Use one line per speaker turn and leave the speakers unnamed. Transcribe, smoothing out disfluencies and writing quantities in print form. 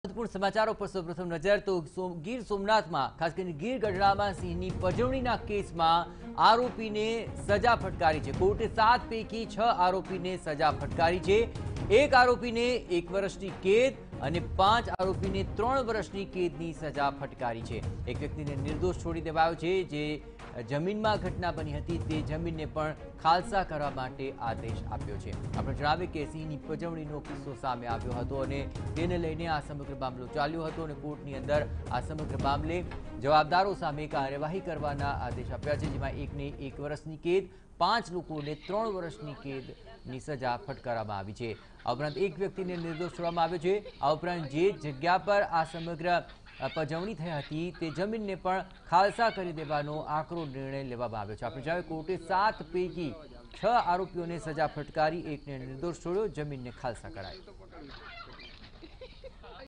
महत्वपूर्ण समाचारों पर सर्वप्रथम नजर तो गीर सोमनाथ में खास कर गीर गढ़ડા સિંહની પજવણીના કેસમાં આરોપીને સજા ફટકારી છે। કોર્ટે 7 પૈકી 6 આરોપીને સજા ફટકારી છે। એક આરોપીને 1 વર્ષની કેદ અને 5 આરોપીને 3 વર્ષની કેદની સજા ફટકારી છે। એક વ્યક્તિને નિર્દોષ છોડી દેવાયો છે। જે જમીનમાં ઘટના બની હતી તે જમીનને પણ ખાલસા કરવા માટે આદેશ આપ્યો છે। આપણે જણાવીએ કે સિંહની પજવણીનો કિસ્સો સામે આવ્યો હતો અને તેને લઈને આ સમગ્ર મામલો ચાલ્યો હતો અને કોર્ટની અંદર આ સમગ્ર મામલે જવાબદારો સામે કાર્યવાહી કરવાના આદેશ આપ્યા છે, જેમાં એકને 1 વર્ષની કેદ, 5 લોકોને 3 વર્ષની કેદની સજા ફટકારવામાં આવી છે। આ ઉપરાંત એક વ્યક્તિને નિર્દોષ છોડવામાં આવ્યો છે। આ ઉપરાંત જે જગ્યા પર આ સમગ્ર પજવણી થઈ હતી તે જમીનને પણ ખાલસા કરી દેવાનો આકરો નિર્ણય લેવામાં આવ્યો છે। આપણે જાણીએ કોર્ટે 7 પૈકી 6 આરોપીઓને સજા ફટકારી, એકને નિર્દોષ છોડ્યો, જમીનને ખાલસા કરાઈ।